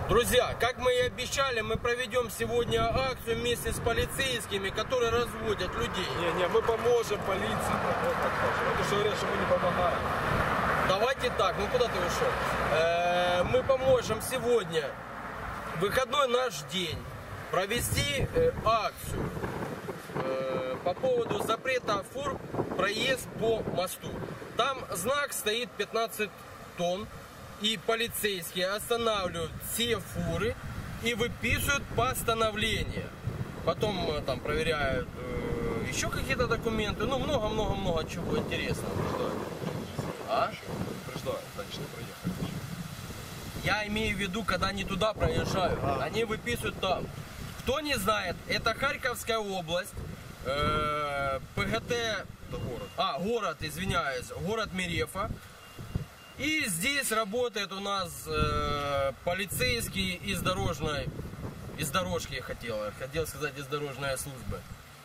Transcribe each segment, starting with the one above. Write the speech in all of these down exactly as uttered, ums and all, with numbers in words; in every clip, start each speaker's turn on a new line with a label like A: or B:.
A: Друзья, как мы и обещали, мы проведем сегодня акцию вместе с полицейскими, которые разводят людей.
B: Не, не, мы поможем полиции. Вот так скажем. Это что говорят, что мы не помогаем.
A: Давайте так, ну куда ты ушел? Э, мы поможем сегодня, выходной наш день, провести э, акцию э, по поводу запрета фур проезд по мосту. Там знак стоит пятнадцать тонн. И полицейские останавливают все фуры и выписывают постановление. Потом там проверяют э, еще какие-то документы. Ну, много-много-много чего интересного. А?
B: Предупреждаю, раньше не проехали.
A: Я имею в виду, когда они туда проезжают.
B: А.
A: Они выписывают там. Кто не знает, это Харьковская область. Э, ПГТ...
B: Это город.
A: А, город, извиняюсь. Город Мерефа. И здесь работает у нас э, полицейский из дорожной, из дорожки я хотел, хотел сказать из дорожной службы.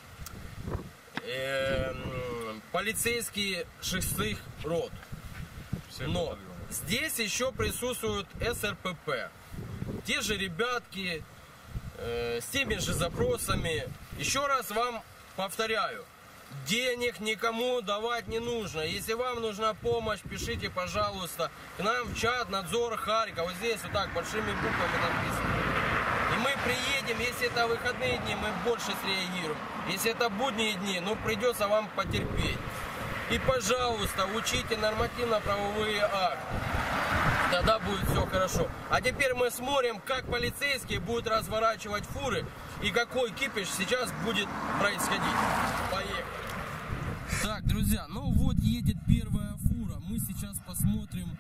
A: Э, полицейские шестых рот. Но здесь еще присутствуют СРПП. Те же ребятки э, с теми же запросами. Еще раз вам повторяю. Денег никому давать не нужно. Если вам нужна помощь, пишите, пожалуйста, к нам в чат «Надзор Харьков». Вот здесь вот так большими буквами написано. И мы приедем, если это выходные дни, мы больше среагируем. Если это будние дни, ну придется вам потерпеть. И, пожалуйста, учите нормативно-правовые акты. Тогда будет все хорошо. А теперь мы смотрим, как полицейские будут разворачивать фуры и какой кипиш сейчас будет происходить. Поехали. Так, друзья, ну вот едет первая фура. Мы сейчас посмотрим,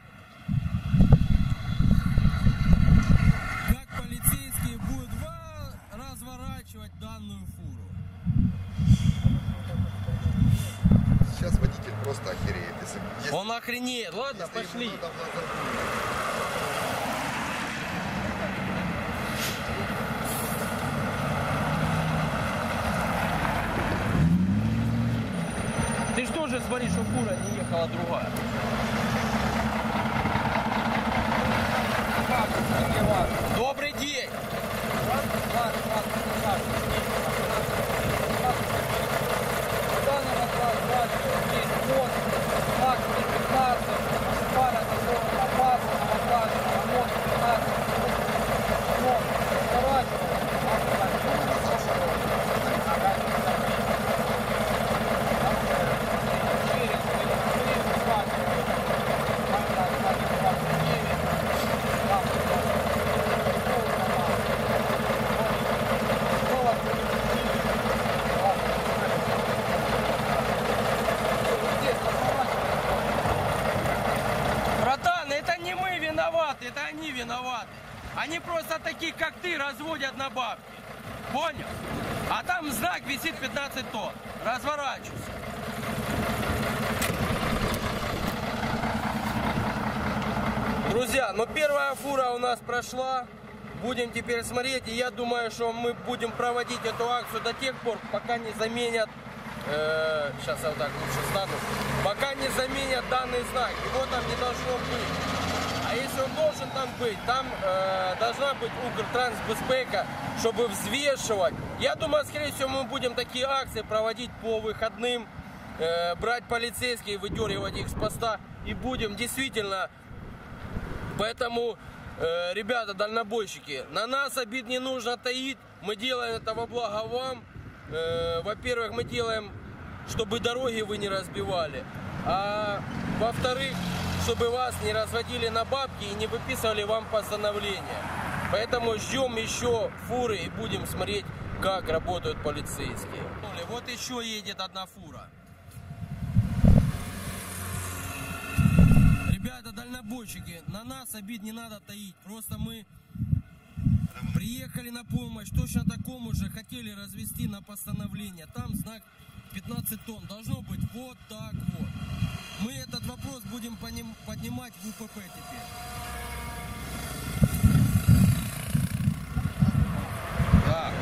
A: как полицейские будут разворачивать данную фуру.
C: Сейчас водитель просто охереет. Если, если,
A: Он охренеет. Ладно,
C: если
A: пошли.
C: ему надо в лазер.
A: Ты что же смотри, что фура не ехала другая? Добрый день! Это они виноваты. Они просто таких, как ты, разводят на бабки. Понял? А там знак висит пятнадцать тонн. Разворачивайся. Друзья, ну первая фура у нас прошла. Будем теперь смотреть. И я думаю, что мы будем проводить эту акцию до тех пор, пока не заменят... Э, сейчас я вот так лучше стану. Пока не заменят данный знак. Его там не должно быть. А если он должен там быть, там э, должна быть Укртрансбезпека, чтобы взвешивать. Я думаю, скорее всего, мы будем такие акции проводить по выходным, э, брать полицейских, выдергивать их с поста. И будем действительно... Поэтому, э, ребята, дальнобойщики, на нас обид не нужно таить. Мы делаем это во благо вам. Э, во-первых, мы делаем, чтобы дороги вы не разбивали. А во-вторых, чтобы вас не разводили на бабки и не выписывали вам постановления. Поэтому ждем еще фуры и будем смотреть, как работают полицейские. Вот еще едет одна фура. Ребята, дальнобойщики, на нас обид не надо таить. Просто мы приехали на помощь точно такому же, хотели развести на постановление. Там знак пятнадцать тонн. Должно быть вот так вот. Мы этот вопрос будем поднимать в УПП теперь. Да.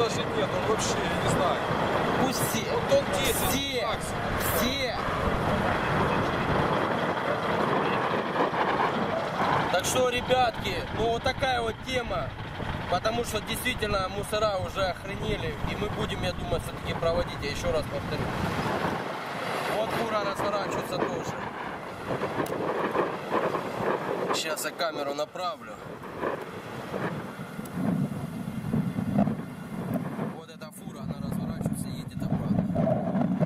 B: даже нет, он вообще, я не знаю.
A: Пусть все.
B: Вот он десять,
A: Все.
B: максимум.
A: Все. Так что, ребятки, ну вот такая вот тема. Потому что действительно мусора уже охренели. И мы будем, я думаю, все-таки проводить. Я еще раз повторю. Вот фура разворачивается тоже. Сейчас я камеру направлю. Вот эта фура, она разворачивается и едет обратно.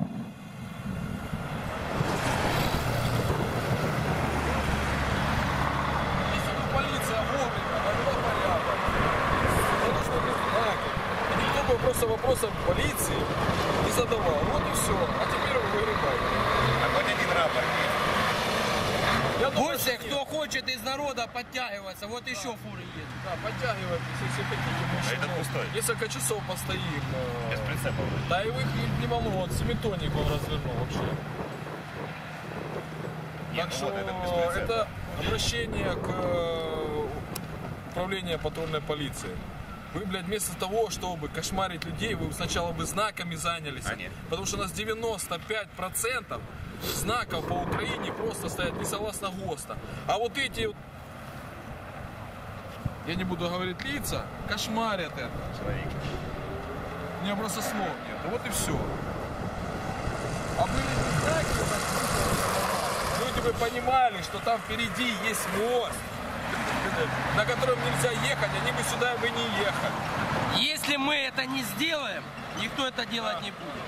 B: Если бы полиция вовремя навела порядок, то нужно быть знаки. И никто бы просто вопросов полиции не задавал. Вот и все. А теперь вы выгребаете.
C: А хоть один рапорт.
B: Я думаю,
A: Пусть
B: что нет.
A: кто хочет из народа подтягиваться, вот еще фуры едут.
B: Да, подтягивайтесь, если хотите.
C: А этот
B: ну,
C: пустой.
B: Несколько часов постоим. э,
C: Без прицепа.
B: Да и вы их не, не волнует, он семитонник он развернул вообще.
C: Нет,
B: Так
C: ну
B: что
C: вот этот без прицепа.
B: это обращение к э, управлению патрульной полиции. Вы, блядь, вместо того, чтобы кошмарить людей, вы сначала бы знаками занялись.
C: А нет.
B: Потому что у нас девяносто пять процентов знаков по Украине просто стоят не согласно ГОСТа. А вот эти вот, я не буду говорить лица, кошмарят это.
C: Человек.
B: У меня просто слов нет. Вот и все. А были бы знаки, люди бы понимали, что там впереди есть мост, на котором нельзя ехать, они бы сюда бы не ехали.
A: Если мы это не сделаем, никто это делать не будет.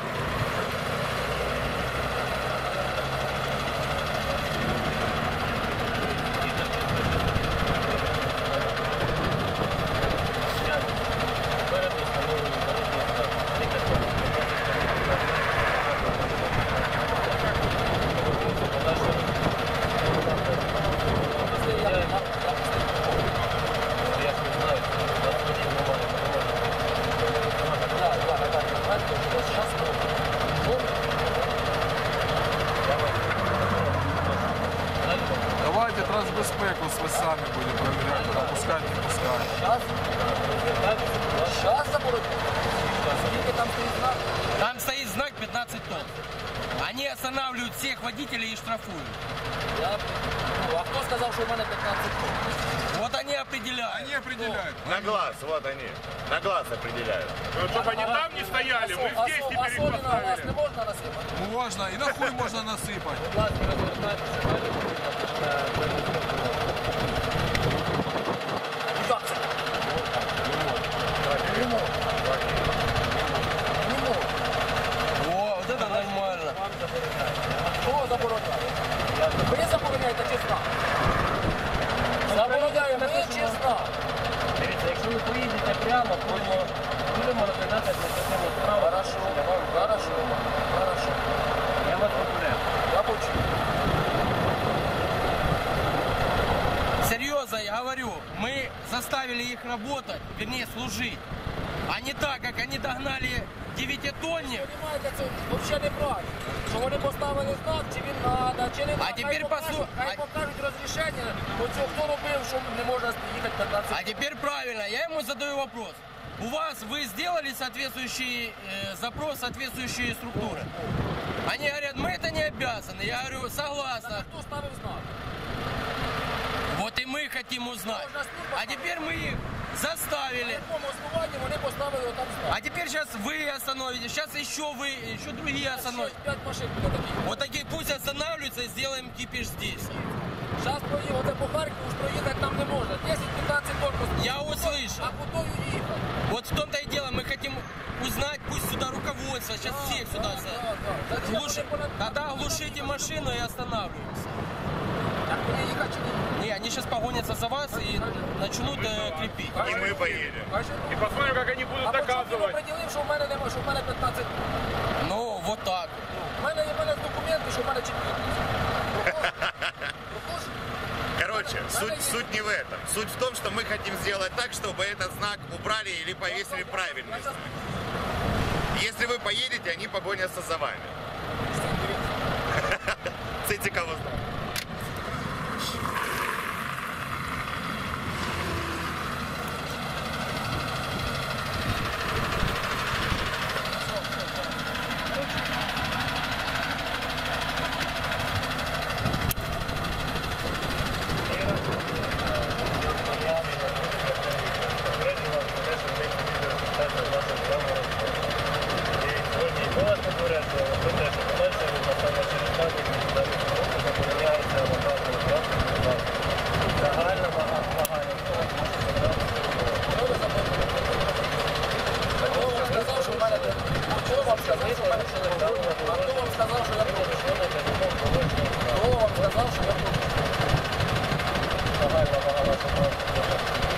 B: Давайте трансбезпеку с весами будем проверять, пропускать, не пускать.
D: Сейчас забудут. Сколько там стоит знак?
A: Там стоит знак пятнадцать тонн. Они останавливают всех водителей и штрафуют.
D: Я... Ну, а кто сказал, что у меня пятнадцать тонн?
A: Вот они определяют.
B: Они определяют.
C: На глаз, вот они. На глаз определяют.
E: Ну, чтобы они там не стояли, мы
D: А
E: здесь
D: со-
E: теперь их
D: особенно у вас
E: поставили.
D: не можно насыпать?
B: Можно, и нахуй можно насыпать.
D: И как це? Не можу. Не можу.
A: О, вот это нормально.
D: Кого забороняє? Ви забороняєте чи знак? Забороняє ми чи знак?
F: Дивіться, якщо ви поїдете прямо, будемо, будемо розглядати адміністративну справу.
D: Хорошо, хорошо, хорошо.
F: Я вас попереджу.
D: Я почув.
A: Серьезно, я говорю, мы заставили их работать, вернее служить. А не так, как они догнали девятитонник.
D: Понимаєте, це взагалі неправильно. Що вони поставили знак, чи він надо, чи не надо.
A: тепер
D: Хай покажуть-
A: послу-
D: Хай
A: а-
D: покажуть розрішення, оцього, хто робив, що не можна їхати п'ятнадцять.
A: А теперь правильно, я ему задаю вопрос. У вас вы сделали соответствующий э, запрос, соответствующие структуры? Они говорят, мы это не обязаны. Я говорю, согласна.
D: Хто ставив знак?
A: Вот и мы хотим узнать. А теперь мы их
D: На
A: заставили.
D: якому основанні вони поставили отам знак?
A: А теперь сейчас вы остановите, сейчас еще вы, еще другие остановят.
D: Шість, п'ять машин буде таких.
A: Вот такие пусть останавливаются и сделаем кипиш здесь.
D: Зараз проїхати по Харкову, ж проїхати там не можна. десять-п'ятнадцять корпус.
A: Я услышал.
D: А куди їхати?
A: Вот в том-то и дело, мы хотим узнать, пусть сюда руководство, сейчас всех сюда.
D: Да, да, да. Зачем
A: Глуши-
D: вони понад-
A: Тогда глушите машину и останавливаемся.
D: Так мені їхати чи ні?
A: Не, они сейчас погонятся за вас и начнут э, крепить.
C: И мы поедем.
D: Каже,
E: И посмотрим, как они
D: а
E: будут
D: по чому він
E: доказывать.
D: определив, що в мене немає, що в мене п'ятнадцять.
A: Ну, вот так.
D: У мене є в мене документи, що в мене чотирнадцять. Прохож?
C: Короче, суть, суть не в этом. Суть в том, что мы хотим сделать так, чтобы этот знак убрали или повесили правильно. Если вы поедете, они погонятся за вами. Це цікаво знати.
F: Ми вас попереджуємо про те, що подальше напевно через дані міжнародних групи забороняється вважати транспорту. Загальна вага вимагання того,
D: Хто вам сказав, що в мене хто вам сказав, що в мене а хто вам сказав, що я проти? Хто вам сказав, що я проти?
F: загальна вага вашого транспорту.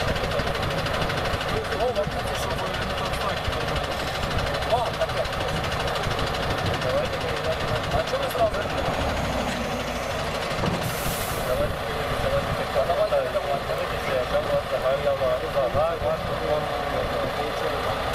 D: Хто вам сказав, що ви не там знаки? Вам таке.
F: Давайте перейдемо.
D: А чого ви зразу?
F: Давайте перейдемо. Давайте дивитися, яка у вас загальна вага. Вага вашого транспорту.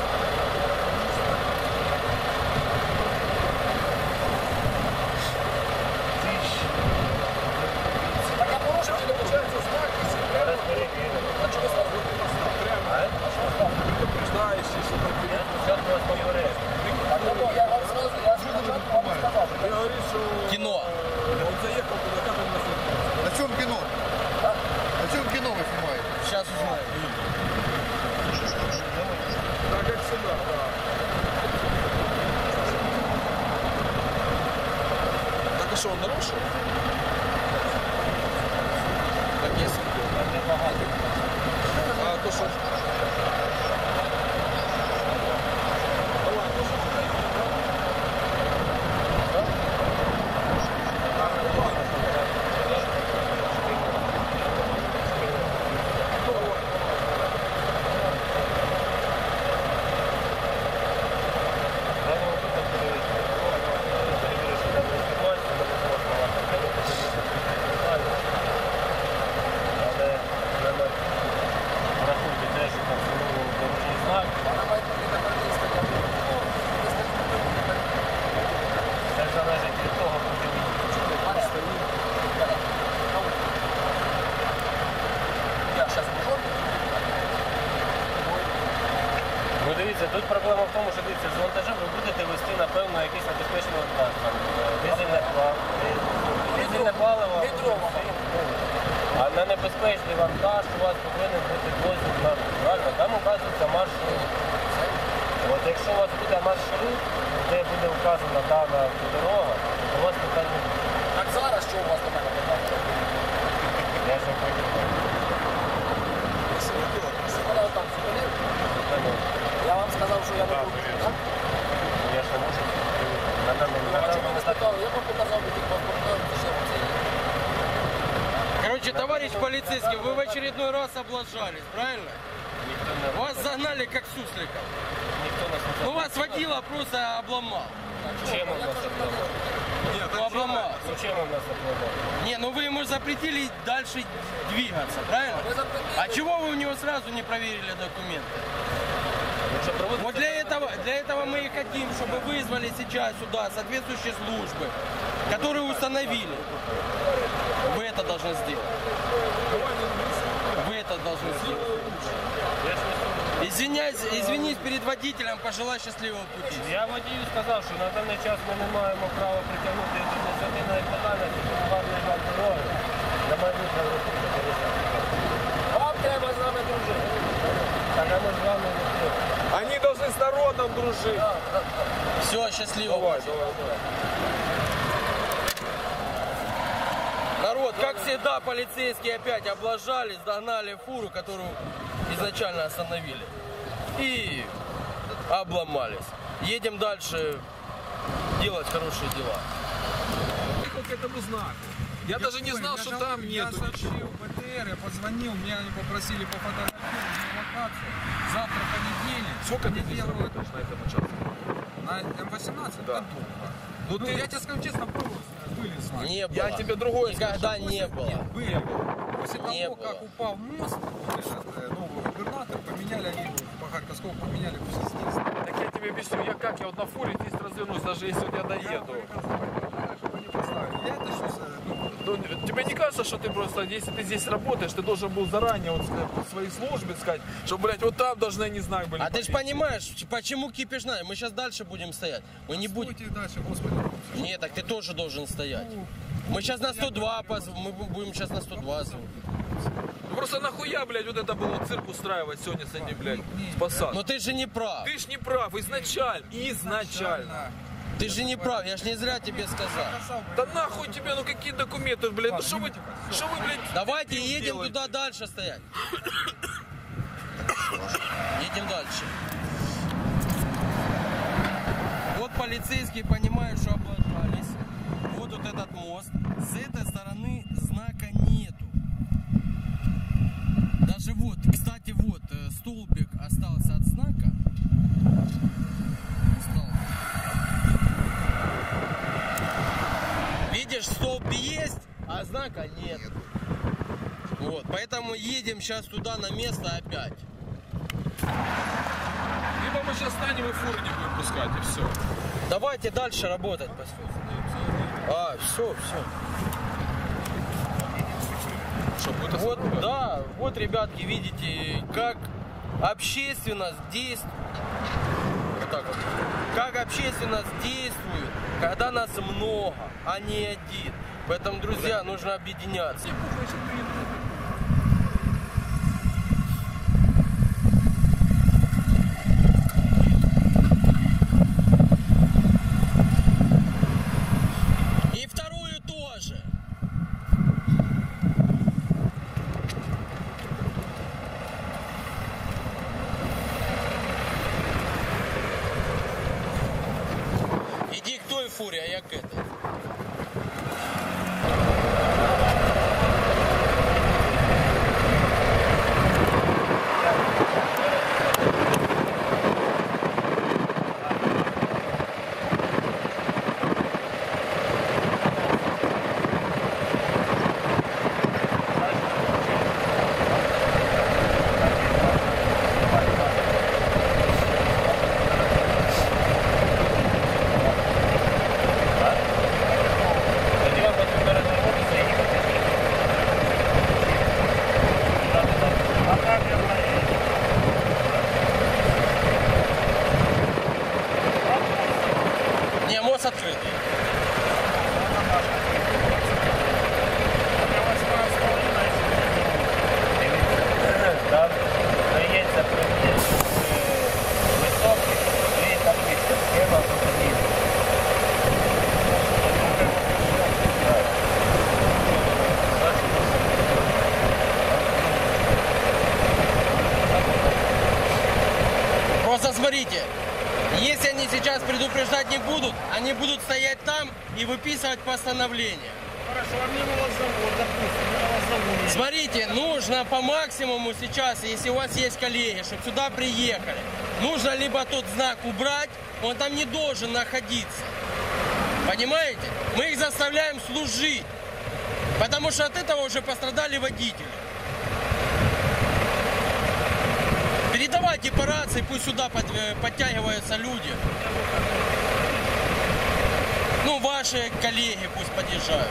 D: Так я порушив, чи не получається знак?
F: Зараз перевіримо.
D: А чого ви зразу?
B: Предупреждающий, что там
F: Я спочатку вас попереджу.
D: Так я я вам сразу, я спочатку вам сказав.
B: ты говоришь, что
A: Кино.
B: он заехал туда, как он нас отвез?
G: На чем кино? На чем кино вы снимаете?
A: Сейчас узнаем.
B: Так как всегда, да. Так а что, он нарушил? Так если? А то что? Да ладно, что ты?
F: Ну дивіться, тут проблема в тому, що дивіться, з вантажем ви будете вести, напевно, якийсь небезпечний вантаж. Там, е, дизельне паливо, дизельне паливо. А на небезпечний вантаж у вас повинен бути дозвіл на рух. Правильно? Там указується маршрут. От якщо у вас буде маршрут, де буде вказана дана дорога, то у вас питання не буде.
D: Так зараз що у вас до мене питання?
F: Я ж вам повідомляю.
D: Мене отам зупинив. Я вам сказав, що я не буду. Так?
F: Я ж не можу. На даний
D: А чому ви не
F: момент.
D: спитали? Я вам показав би тих паспортів, що це є.
A: Короче, товарищ полицейский, вы в очередной раз облажались, правильно?
F: Ніхто не
A: Вас загнали как сусликов.
F: ніхто нас не
A: Ну вас водила просто обломал.
F: Чим у нас обладнав?
A: Ну обломал.
F: Ну чим у нас обладнав?
A: Не, ну вы ему запретили дальше двигаться, правильно?
D: Ви запретили.
A: А чего вы у него сразу не проверили документы?
F: Якщо проводиться
A: Вот для этого, для этого мы и хотим, чтобы вызвали сейчас сюда соответствующие службы, которые установили. Вы это должны сделать. Вы это должны сделать.
F: Я ж не суд.
A: Извиняйся, извинись перед водителем, пожелай счастливого пути.
F: Я водію сказав, що на даний час ми не маємо права притягнути до адміністративної відповідальності за гарний газ дороги. На майбутнє рухунку пересадки.
D: Вам треба з нами дружити.
F: Так а ми з вами не треба.
B: Они должны с народом дружить.
A: Все, счастливого
B: Давай,
A: пути.
B: давай, давай.
A: Народ, как всегда, полицейские опять облажались, догнали фуру, которую изначально остановили. И обломались. Едем дальше делать хорошие дела.
B: Приехал к этому знаку. Я, даже не знал, что там
H: Я
B: нету.
H: сообщил в БТР, я позвонил, меня они попросили пофотографировать локацию. Завтра понедельник.
B: Сколько
H: Они
B: ты здесь
H: делают
B: работаешь на этом участке?
H: на эм восемнадцать
B: Да.
H: конторка.
B: Ну,
H: Ну,
B: ты...
H: я тебе скажу честно, пробовал, были знаки.
A: Не было.
B: Я тебе другое
A: Никогда не было.
H: Были. После
A: Не
H: того,
A: было.
H: как упал мост, вот этот, э, новый губернатор, поменяли они по Харьковскому, поменяли все здесь.
B: Так я тебе объясню, я как, я вот на фуре здесь развернусь, даже если вот я
H: Я
B: доеду.
H: приказал, чтобы они поставили. Я это сейчас, ну,
B: Ну, тебе не кажется, что ты просто, если ты здесь работаешь, ты должен был заранее вот сказать, по своей службе сказать, что, блядь, вот там должны они знак были.
A: А ты же
B: повесить.
A: понимаешь, почему кипиш надо? Мы сейчас дальше будем стоять. Мы не будем...
H: стойте дальше, господи.
A: Нет, так ты тоже должен стоять. Мы сейчас на сто два, поз- мы будем сейчас на сто два. звонить.
B: Ну просто нахуя, блядь, вот это было цирк устраивать сегодня с этим, блядь, с посадкой?
A: Но ты же не прав.
B: Ты ж не прав, изначально, изначально.
A: Ты же не прав, я ж не зря тебе сказал.
B: Да нахуй тебе, ну какие документы, блядь, ну что вы, что вы, блядь,
A: Давайте
B: дебил
A: едем
B: делаете?
A: туда дальше стоять. Едем дальше. Вот полицейские понимают, что облажались. Вот вот этот мост. С этой стороны знака нету. Даже вот, кстати, вот э, столбик остался от знака. Столбик. Видишь, столб есть, а знака нет. Вот, поэтому едем сейчас туда на место опять.
B: Либо мы сейчас станем и фуры не будем пускать, и все.
A: Давайте дальше работать, по сути. А, все, все.
B: Что, будет
A: Вот,
B: остановка?
A: да, вот, ребятки, видите, как общественность действует. Вот так вот. Как общественность действует, когда нас много, а не один. Поэтому, друзья, нужно объединяться. И вторую тоже. Иди к той фуре, а я к этой. Не, мост открытый.
F: Там дається високий, і там схема автомобіля.
A: Просто смотрите, если они сейчас предупреждать не будут, они будут стоять там и выписывать постановление.
E: Хорошо, а мне на вас завод, допустим, мне на вас завод.
A: Смотрите, нужно по максимуму сейчас, если у вас есть коллеги, чтобы сюда приехали, нужно либо тот знак убрать, он там не должен находиться. Понимаете? Мы их заставляем служить, потому что от этого уже пострадали водители. Передавайте по рации, пусть сюда под, подтягиваются люди. Ну, ваши коллеги пусть подъезжают.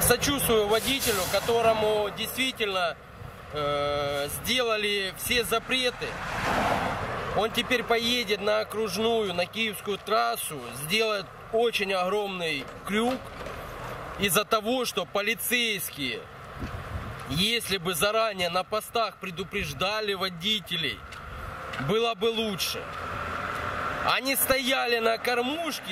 A: сочувствую водителю, которому действительно э, сделали все запреты. Он теперь поедет на окружную, на Киевскую трассу, сделает очень огромный крюк из-за того, что полицейские, если бы заранее на постах предупреждали водителей, было бы лучше. Они стояли на кормушке,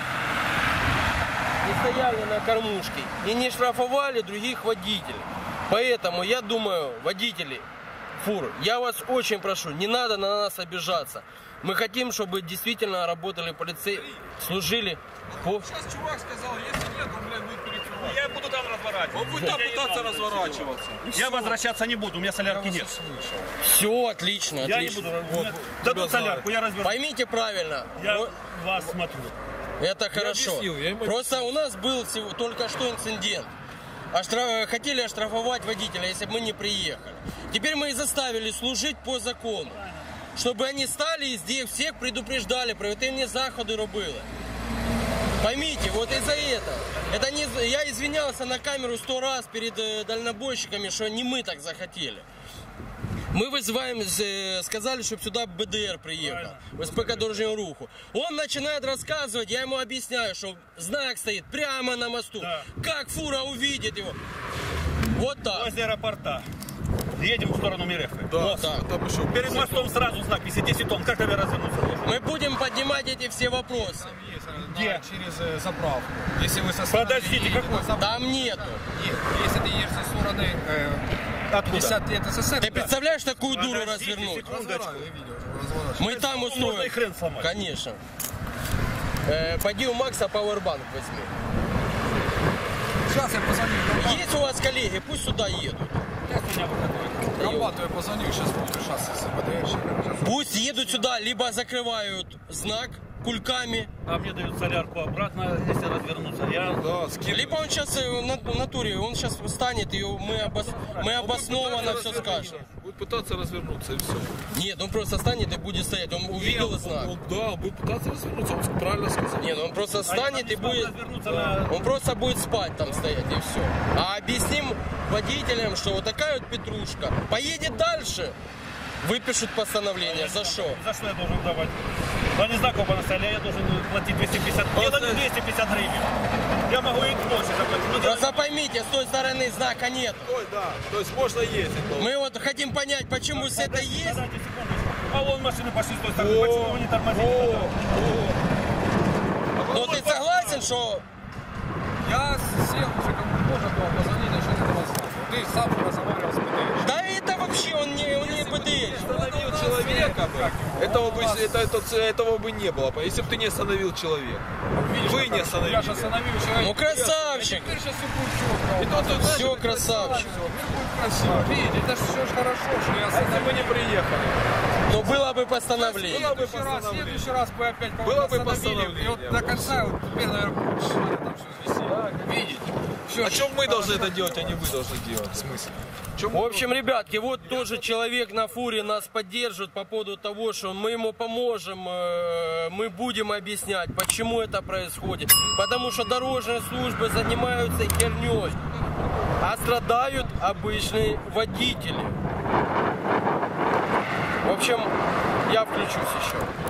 A: не стояли на кормушке и не штрафовали других водителей. Поэтому я думаю, водители фур, я вас очень прошу, не надо на нас обижаться. Мы хотим, чтобы действительно работали полицейские, служили по...
B: Сейчас чувак сказал, если нет, он, блядь, будет перекрывать.
I: Я буду там разворачиваться.
B: Он будет там пытаться разворачиваться.
I: Я возвращаться не буду, у меня солярки нет.
A: Все отлично,
I: Я не
A: отлично.
I: буду.
A: Вот,
I: Дадут солярку, я разверну.
A: поймите правильно.
I: Я
A: Вот
I: вас смотрю.
A: это хорошо.
B: объяснил, я ему
A: Просто у нас был всего, только что инцидент. Оштраф... Хотели оштрафовать водителя, если бы мы не приехали. Теперь мы их заставили служить по закону. Щоб вони стали і здесь всіх предупреждали, проведення заходи робили. Поймите, вот из-за этого. Это не, я извинялся на камеру сто раз перед э, дальнобойщиками, что не мы так захотели. Мы вызываем, э, сказали, чтобы сюда БДР приехал, в СПК дорожнего руху. Он начинает рассказывать, я ему объясняю, что знак стоит прямо на мосту.
I: Да.
A: Как фура увидит его? Вот так.
I: Возле аэропорта. Едем в сторону Мерехты.
B: Да,
A: Вот так.
B: там еще.
I: Перед мостом сразу знак висит десять тонн. Как тебе развернуться?
A: Мы будем поднимать эти все вопросы.
I: Где?
H: Через э, заправку. Если вы со стороны
I: Подождите,
H: едете
I: какой?
H: на заправку,
A: Там нету.
H: нет. Если ты едешь со стороны э,
I: Откуда?
H: пятьдесят лет СССР,
A: Ты представляешь такую дуру
I: Подождите
A: развернуть?
I: секундочку.
A: Мы там
I: Можно и
A: устроим.
I: хрен сломать.
A: Конечно. Э, пойди у Макса пауэрбанк возьми.
H: Сейчас я позвоню.
A: Есть у вас коллеги, пусть сюда едут.
H: Комбату я позвоню, сейчас буду решаться с БДРщиком.
A: Пусть едут сюда, либо закрывают знак кульками,
I: А мне дают солярку обратно, если развернуться. Я...
B: Да, скидывай.
A: либо он сейчас в натуре, он сейчас встанет и мы, обос... мы обоснованно все скажем.
B: Будет пытаться развернуться и все.
A: Нет, он просто станет и будет стоять. Он увидел знак.
B: Он, да, он будет пытаться развернуться, он правильно сказал.
A: Нет, он просто станет и будет...
I: развернуться на...
A: Он просто будет спать там стоять и все. А объясним водителям, что вот такая вот петрушка поедет дальше, выпишут постановление. За что?
I: За что я должен давать? Ну, они знаком поставили, а я должен платить двести пятьдесят. Мне дали двести пятьдесят гривен. Я могу и больше заплатить. Ну,
A: Просто поймите, с той стороны знака нет.
B: Ой, да, то есть можно ездить.
A: Мы вот хотим понять, почему с этой есть.
I: Подождите секундочку. А вон машины пошли с той стороны. Почему вы не тормозите?
A: Но ты согласен, что...
H: Я сел уже, кому можно было позвонить насчет этого знака. Ты сам же разговаривал с БДРщиком.
A: Да это вообще, он не, он не БДР.
B: Остановил человека бы, этого бы, это, это, этого бы не было, если бы ты не остановил человека. Вы не остановили.
H: Я же остановил человека.
A: Ну красавчик.
H: Теперь сейчас все будет четко.
B: И тут, тут, знаешь,
A: Все красавчик.
H: Все будет красиво. Видите, это же все ж хорошо, что я
B: если
H: остановил.
B: бы не приехали.
A: Но было бы постановление.
B: Было бы
H: В следующий раз, в
B: постановление.
H: следующий раз бы опять
B: Было бы
H: остановили.
B: постановление,
H: И вот до
B: вот
H: конца, вот теперь, наверное, будет надо там все висеть. Видите? Все
B: А чем мы должны это делать, а не вы должны делать? В смысле? Чем
A: В общем, ребятки, вот тоже человек на фуре нас поддерживает по поводу того, что мы ему поможем, э, мы будем объяснять, почему это происходит. Потому что дорожные службы занимаются херней, а страдают обычные водители. В общем, я включусь еще.